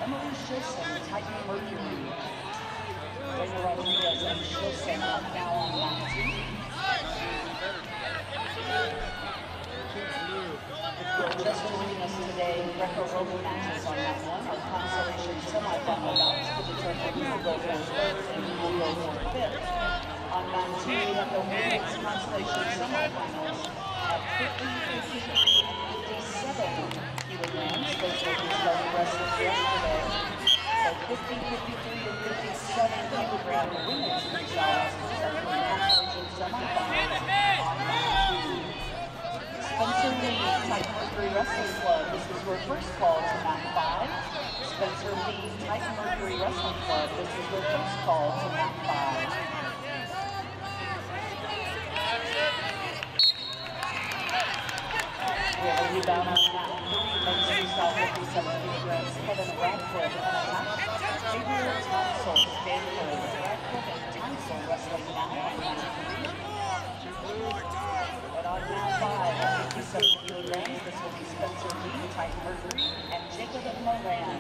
Emily Shilson, Titan Mercury. Reina Rodriguez and Shilson now on mat 2. We're just joining us today, Greco-Roman matches on mat 1. Our consolation semifinal bouts to determine who will go for third and who will go for fifth. On mat 2, we have the women's consolation semifinals at 50, 53, and 57 kilograms. Those were the starting wrestlers yesterday. So 50, 53, and 57 kilogram women's freestyle wrestlers are for the consolation semifinals on mat 2. Spencer Lee, Titan Mercury Wrestling Club. This is your first call to mat 5. Spencer Lee, Titan Mercury Wrestling Club. This is your first call to mat 5. We have a rebound on mat 3. Men's freestyle 57 kilograms. Kevin Radcliffe on attack. Xavier Tonsel, Stanford. Radcliffe and Tonsel wrestling now on mat 3. And on mat 5, at 57 kilograms, this will be Spencer Lee, Titan Mercury, and Jacob Moran,